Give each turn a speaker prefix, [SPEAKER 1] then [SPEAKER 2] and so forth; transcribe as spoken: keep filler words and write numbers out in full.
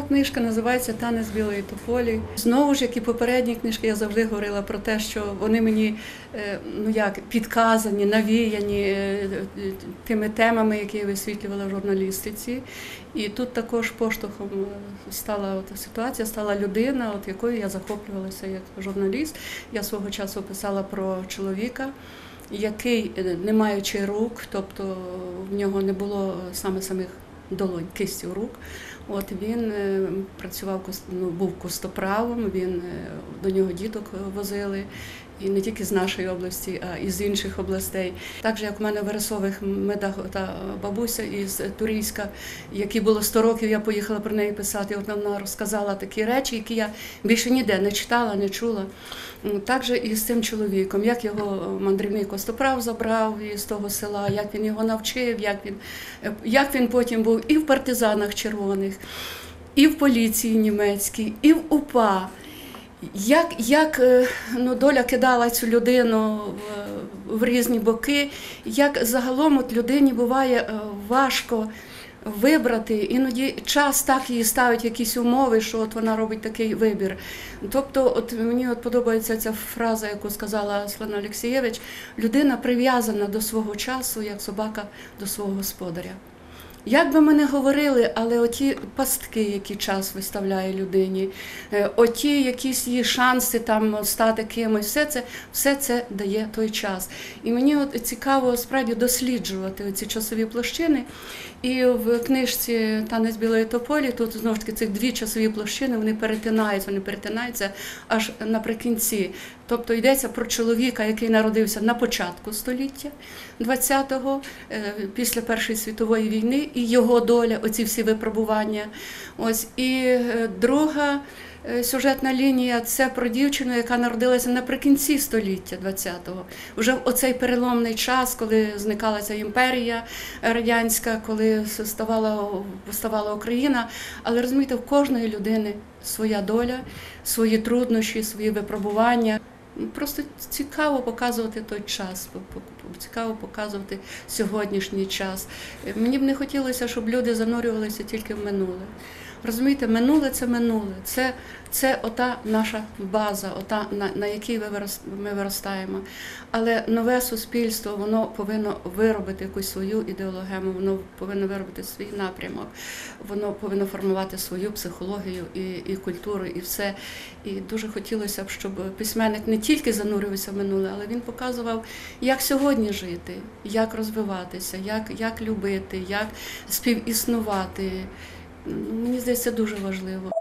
[SPEAKER 1] книжка називається «Танець білої тополі». Знову ж, як і попередні книжки, я завжди говорила про те, що вони мені ну як, підказані, навіяні тими темами, які я висвітлювала в журналістиці. І тут також поштовхом стала от ситуація, стала людина, от якою я захоплювалася як журналіст. Я свого часу писала про чоловіка, який, не маючи рук, тобто в нього не було саме самих долонь, кистів рук. От він працював, ну, був костоправом, він, до нього діток возили, і не тільки з нашої області, а і з інших областей. Так же, як в мене в Вересових медах та бабуся із Турійська, якій було сто років, я поїхала про неї писати, от вона розказала такі речі, які я більше ніде не читала, не чула. Так же і з цим чоловіком, як його мандрівний костоправ забрав із того села, як він його навчив, як він, як він потім був і в партизанах червоних, і в поліції німецькій, і в УПА. Як, як ну, доля кидала цю людину в, в різні боки, як загалом от людині буває важко вибрати, іноді час так їй ставить якісь умови, що от вона робить такий вибір. Тобто от мені от подобається ця фраза, яку сказала Світлана Олексієвич: людина прив'язана до свого часу, як собака до свого господаря. Як би ми не говорили, але оті пастки, які час виставляє людині, оті якісь її шанси там стати кимось, все це, все це дає той час. І мені от цікаво справді досліджувати ці часові площини. І в книжці «Танець білої тополі» тут знову ж таки ці дві часові площини, вони перетинаються, вони перетинаються аж наприкінці. Тобто йдеться про чоловіка, який народився на початку століття ХХ, після Першої світової війни, і його доля, оці всі випробування. Ось. І друга сюжетна лінія – це про дівчину, яка народилася наприкінці століття ХХ. Вже в оцей переломний час, коли зникала ця імперія радянська, коли ставала, ставала Україна. Але, розумієте, в кожної людини своя доля, свої труднощі, свої випробування. Просто цікаво показувати той час, цікаво показувати сьогоднішній час. Мені б не хотілося, щоб люди занурювалися тільки в минуле. Розумієте, минуле – це минуле, це, це ота наша база, ота, на, на якій ми виростаємо. Але нове суспільство, воно повинно виробити якусь свою ідеологему, воно повинно виробити свій напрямок, воно повинно формувати свою психологію і, і культуру, і все. І дуже хотілося б, щоб письменник не тільки занурювався в минуле, але він показував, як сьогодні жити, як розвиватися, як, як любити, як співіснувати. Мені здається, це дуже важливо.